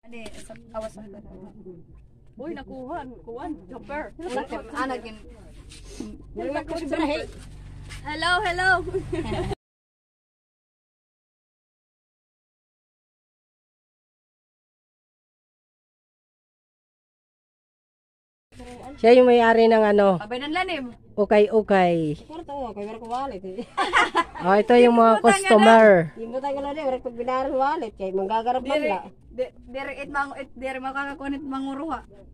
Ani sa awas ang Uy, nakuha. Kuwan. Chopper. anak yun. Hello, hello. Siya yung may-ari ng ano, Abay ng lanim. ukay-ukay. Kurto, kay meron ko wallet. Oh, ito yung mga customer. Hindi mo tayo lang din, meron pag binaran wallet. Kay manggagarap man la. Dere makakakunit manguruha.